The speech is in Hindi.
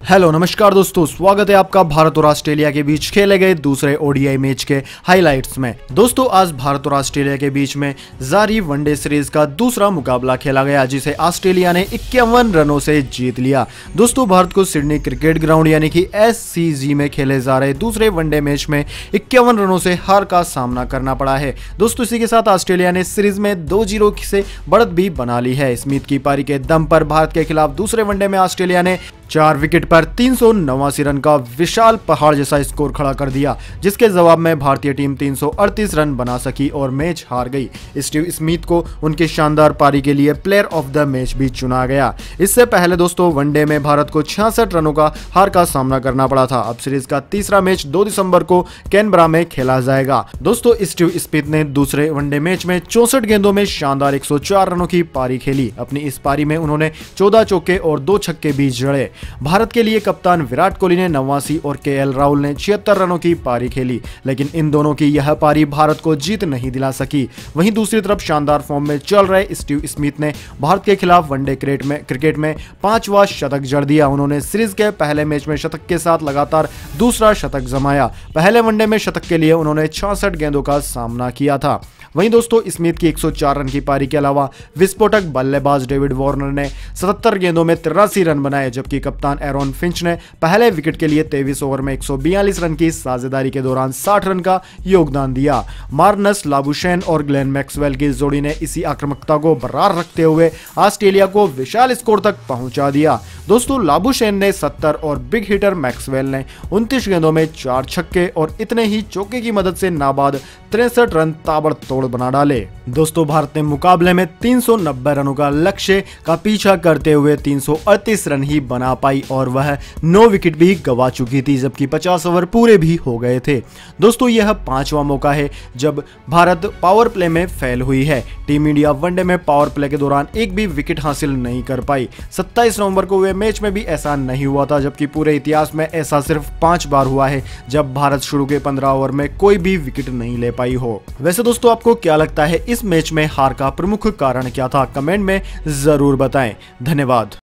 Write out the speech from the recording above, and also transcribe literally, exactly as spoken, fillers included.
हेलो नमस्कार दोस्तों, स्वागत है आपका भारत और ऑस्ट्रेलिया के बीच खेले गए दूसरे ओडीआई मैच के हाइलाइट्स में। दोस्तों आज भारत और ऑस्ट्रेलिया के बीच में जारी वनडे सीरीज का दूसरा मुकाबला खेला गया, जिसे ऑस्ट्रेलिया ने इक्यावन रनों से जीत लिया। दोस्तों भारत को सिडनी क्रिकेट ग्राउंड यानी कि एससीजी में खेले जा रहे दूसरे वनडे मैच में इक्यावन रनों से हार का सामना करना पड़ा है। दोस्तों इसी के साथ ऑस्ट्रेलिया ने सीरीज में दो जीरो से बढ़त भी बना ली है। स्मिथ की पारी के दम पर भारत के खिलाफ दूसरे वनडे में ऑस्ट्रेलिया ने चार विकेट पर तीन सौ नवासी रन का विशाल पहाड़ जैसा स्कोर खड़ा कर दिया, जिसके जवाब में भारतीय टीम तीन सौ अड़तीस रन बना सकी और मैच हार गई। स्टीव स्मिथ को उनकी शानदार पारी के लिए प्लेयर ऑफ द मैच भी चुना गया। इससे पहले दोस्तों वनडे में भारत को छियासठ रनों का हार का सामना करना पड़ा था। अब सीरीज का तीसरा मैच दो दिसंबर को कैनबरा में खेला जाएगा। दोस्तों स्टीव स्मिथ ने दूसरे वनडे मैच में चौसठ गेंदों में शानदार एक सौ चार रनों की पारी खेली। अपनी इस पारी में उन्होंने चौदह चौके और दो छक्के भी जड़े। भारत के लिए कप्तान विराट कोहली ने नवासी और केएल राहुल ने छिहत्तर रनों की पारी खेली, लेकिन इन दोनों की यह पारी भारत को जीत नहीं दिला सकी। वहीं दूसरी तरफ शानदार फॉर्म में चल रहे स्टीव स्मिथ ने भारत के खिलाफ वनडे क्रिकेट में क्रिकेट में पांचवा शतक जड़ दिया। उन्होंने सीरीज के पहले मैच में शतक के साथ लगातार दूसरा शतक जमाया। पहले वनडे में शतक के लिए उन्होंने छियासठ गेंदों का सामना किया था। वहीं दोस्तों स्मिथ की एक सौ चार रन की पारी के अलावा विस्फोटक बल्लेबाज डेविड वार्नर ने सतहत्तर गेंदों में तिरासी रन बनाए, जबकि कप्तान एरॉन फिंच ने पहले विकेट के लिए तेईस ओवर में एक सौ बयालीस रन की साझेदारी के दौरान साठ रन का योगदान दिया। मार्नस लाबुशेन और ग्लेन मैक्सवेल की जोड़ी ने इसी आक्रामकता को बरकरार रखते हुए ऑस्ट्रेलिया को विशाल स्कोर तक पहुंचा दिया। दोस्तों लाबुशेन ने सत्तर और बिग हिटर मैक्सवेल ने उनतीस गेंदों में चार छक्के और इतने ही चौके की मदद से नाबाद तिरसठ रन ताबड़तोड़ बना डाले। दोस्तों भारत ने मुकाबले में तीन सौ नब्बे रनों का लक्ष्य का पीछा करते हुए तीन सौ अड़तीस रन ही बना पाई और वह नौ विकेट भी गवा चुकी थी, जबकि पचास ओवर पूरे भी हो गए थे। दोस्तों यह पांचवा मौका है जब भारत पावर प्ले में फेल हुई है। टीम इंडिया वनडे में पावर प्ले के दौरान एक भी विकेट हासिल नहीं कर पाई। सत्ताईस नवंबर को हुए मैच में भी ऐसा नहीं हुआ था, जबकि पूरे इतिहास में ऐसा सिर्फ पांच बार हुआ है जब भारत शुरू के पंद्रह ओवर में कोई भी विकेट नहीं ले पाई हो। वैसे दोस्तों आपको क्या लगता है इस मैच में हार का प्रमुख कारण क्या था? कमेंट में जरूर बताएं। धन्यवाद।